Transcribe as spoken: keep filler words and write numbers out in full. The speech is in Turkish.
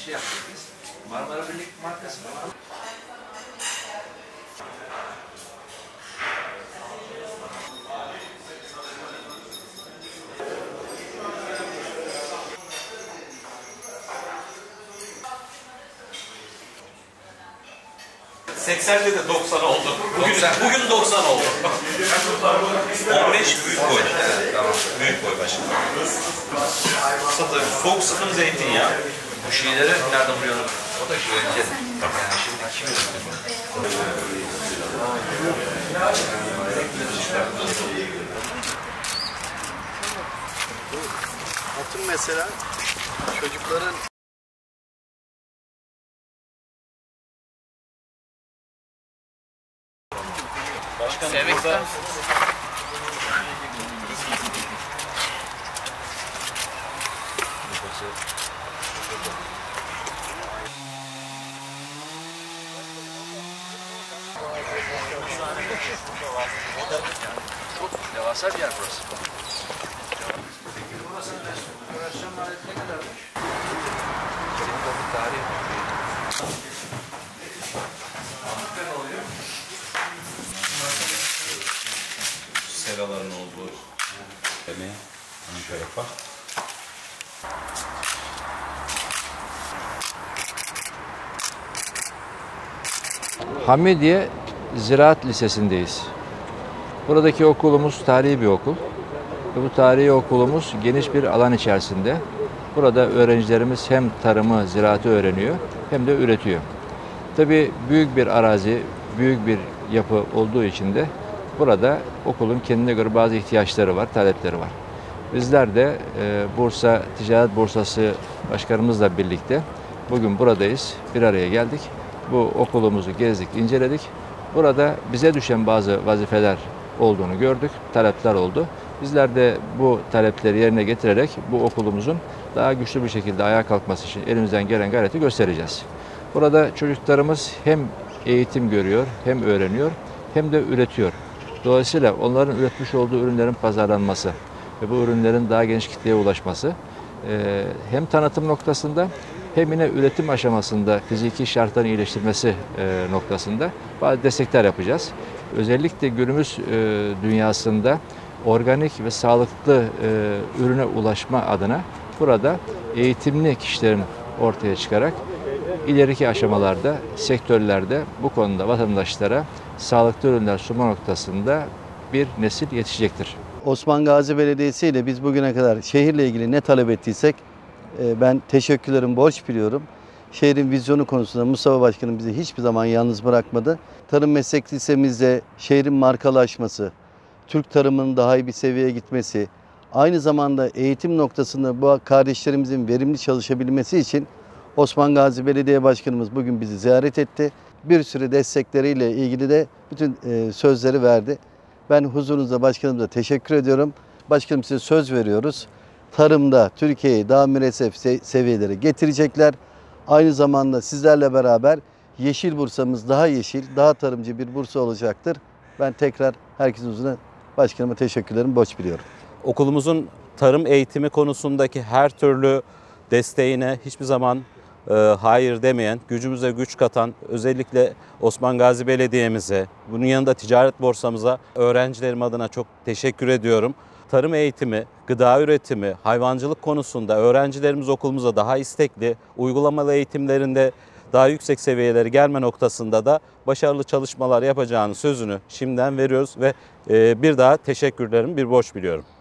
şey yaptık biz. Marmara Birlik markası var. seksende de doksan oldu. Bugün, bugün doksan oldu. on beş büyük boy. Evet, tamam. Büyük boy başım. Soğuk sıkım zeytinyağı. Bu şeyleri nereden buluyorlar? O da şey önce. Yani şimdi kim Atın mesela çocukların Başkanım burada devasa bir yer burası. Peki burası restorasyon maliyeti ne kadarmış? Senin kapı tarihi. Ne oluyor? seraların olduğu demeye onu şöyle yapar. Hamidiye Ziraat Lisesi'ndeyiz. Buradaki okulumuz tarihi bir okul. Ve bu tarihi okulumuz geniş bir alan içerisinde. Burada öğrencilerimiz hem tarımı, ziraatı öğreniyor hem de üretiyor. Tabii büyük bir arazi, büyük bir yapı olduğu için de burada okulun kendine göre bazı ihtiyaçları var, talepleri var. Bizler de e, Bursa Ticaret Borsası Başkanımızla birlikte bugün buradayız, bir araya geldik. Bu okulumuzu gezdik, inceledik. Burada bize düşen bazı vazifeler olduğunu gördük, talepler oldu. Bizler de bu talepleri yerine getirerek bu okulumuzun daha güçlü bir şekilde ayağa kalkması için elimizden gelen gayreti göstereceğiz. Burada çocuklarımız hem eğitim görüyor, hem öğreniyor, hem de üretiyor. Dolayısıyla onların üretmiş olduğu ürünlerin pazarlanması ve bu ürünlerin daha geniş kitleye ulaşması hem tanıtım noktasında hem yine üretim aşamasında fiziki şartların iyileştirmesi noktasında bazı destekler yapacağız. Özellikle günümüz dünyasında organik ve sağlıklı ürüne ulaşma adına burada eğitimli kişilerin ortaya çıkarak ileriki aşamalarda, sektörlerde bu konuda vatandaşlara sağlıklı ürünler sunma noktasında bir nesil yetişecektir. Osman Gazi Belediyesi ile biz bugüne kadar şehirle ilgili ne talep ettiysek ben teşekkürlerim borç biliyorum. Şehrin vizyonu konusunda Mustafa Başkanım bizi hiçbir zaman yalnız bırakmadı. Tarım Meslek Lisemizde şehrin markalaşması, Türk tarımının daha iyi bir seviyeye gitmesi, aynı zamanda eğitim noktasında bu kardeşlerimizin verimli çalışabilmesi için Osman Gazi Belediye Başkanımız bugün bizi ziyaret etti. Bir sürü destekleriyle ilgili de bütün sözleri verdi. Ben huzurunuzda başkanımıza teşekkür ediyorum. Başkanım size söz veriyoruz. Tarımda Türkiye'yi daha müreffeh seviyelere getirecekler. Aynı zamanda sizlerle beraber Yeşil Bursa'mız daha yeşil, daha tarımcı bir Bursa olacaktır. Ben tekrar herkesin huzuruna başkanıma teşekkürlerimi borç biliyorum. Okulumuzun tarım eğitimi konusundaki her türlü desteğine hiçbir zaman e, hayır demeyen, gücümüze güç katan özellikle Osman Gazi Belediye'mize, bunun yanında ticaret borsamıza öğrencilerim adına çok teşekkür ediyorum. Tarım eğitimi, gıda üretimi, hayvancılık konusunda öğrencilerimiz okulumuza daha istekli, uygulamalı eğitimlerinde daha yüksek seviyelere gelme noktasında da başarılı çalışmalar yapacağını sözünü şimdiden veriyoruz ve bir daha teşekkürlerimi bir borç biliyorum.